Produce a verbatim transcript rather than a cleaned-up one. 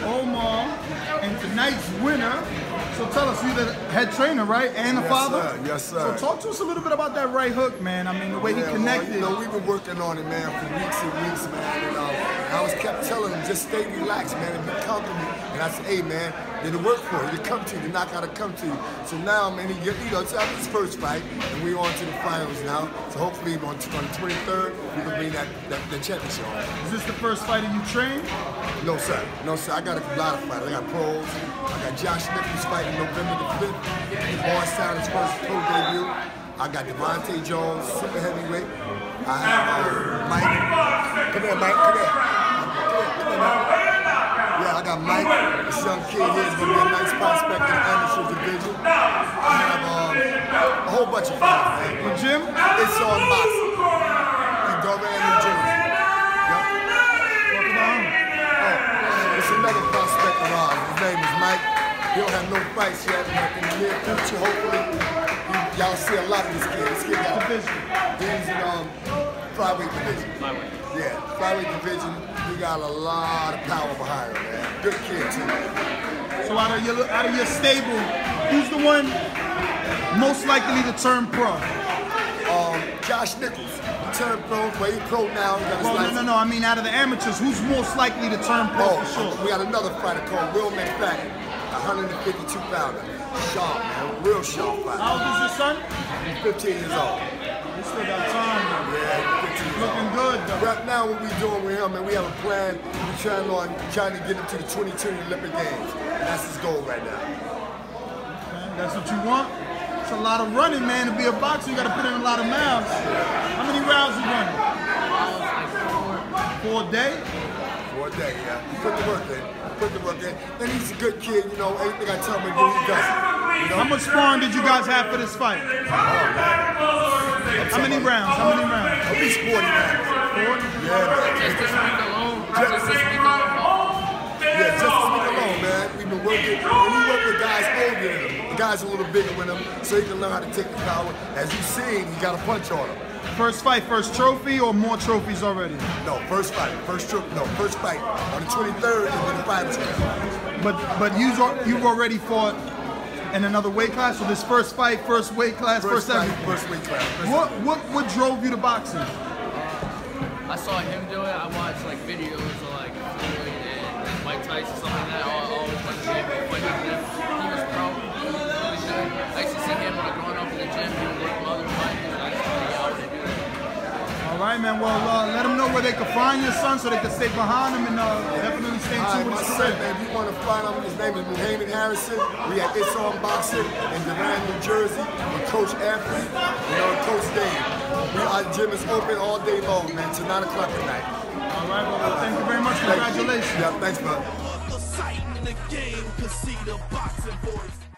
Omar, and tonight's winner. So tell us, you're the head trainer, right? And the yes, father? Sir. Yes, sir. So talk to us a little bit about that right hook, man. I mean, the way yeah, he connected. Well, you know, we've been working on it, man, for weeks and weeks, man. And uh, I was kept telling him, just stay relaxed, man, and be comfortable. And I said, hey, man, did it work for you? Did it come to you? Did not gotta come to you? So now, man, he get, you know, it's his first fight, and we're on to the finals now. So hopefully on, on the twenty-third, we can bring that, that, that championship on. Is this the first fighter you trained? No, sir. No, sir. I got a lot of fighters. I got pros. I got Josh Nichols fighting November the fifth. Boston, his first pro debut. I got Devontae Jones, super heavyweight. I have uh, Mike. Come here, Mike. Come here. Come here, come here, Mike. Yeah, I got Mike. This young kid here is going to be a nice prospect in the amateur division. I have um, a whole bunch of fighters, man. The gym? It's on boxing. In Dover, New Jersey. Yep. Talk about him. Oh, it's another prospect of ours. His name is Mike. He don't have no fights yet, but in the near future, hopefully, y'all see a lot of this kid. This kid got Division. He's in um, flyweight division. Flyweight. Yeah, flyweight division. He got a lot of power behind him, man. Good kid, too. So out of your out of your stable, who's the one most likely to turn pro? Um, Josh Nichols. He turned pro, but he's pro now. He got his Well, no, license. no, no. I mean, out of the amateurs, who's most likely to turn pro Oh, for sure? we got another fighter called Will McFadden, one fifty-two pounder. Sharp, man. Real sharp fighter. How old is your son? He's fifteen years old. You still got time, man. Yeah, he's fifteen years Looking old. good, though. Right now, what we doing with him, man, we have a plan. We're trying on trying to get him to the twenty twenty Olympic Games. And that's his goal right now. Okay, that's what you want? It's a lot of running, man. To be a boxer, you got to put in a lot of miles. How many rounds you running? Four a day? For a day, yeah. He put the work in. Put the work in. And he's a good kid, you know. Anything I tell him to do, he does it. You know? How much sparring did you guys have for this fight? Oh, man. How many rounds? How many rounds? At least forty rounds. forty? Yeah, man. Just this week alone. Just this week alone. Yeah, just this week alone, man. We've been working. When we work with guys older than him, the guys a little bigger with him, so he can learn how to take the power. As you've seen, he got a punch on him. First fight, first trophy, or more trophies already? No, first fight, first trip, no, first fight on the twenty-third and then the finals. But but you've al- you've already fought in another weight class. So this first fight, first weight class, First first, fight, everything. first weight class. First What what what drove you to boxing? I saw him do it. I watched like videos of like Floyd and Mike Tyson, something like that. I always wanted to be able to fight with him. He was pro. I used to see him when I growing up in the gym. He would work with other fighters. I used to be out and do that. All right, man. Well, uh, let them know where they can find your son so they can stay behind him and uh, definitely stay All right, tuned with my his son, career. man, if you want to find him, his name is Muhammad Harrison. We at It's On Boxing in Durant, New Jersey, with Coach Anthony, you know, Coach Dave. We, our gym is open all day long, man, till nine o'clock at night. All right, well, thank you very much. Thank you. Congratulations. Yeah, thanks, brother. The sight in the game, can see the boxing boys.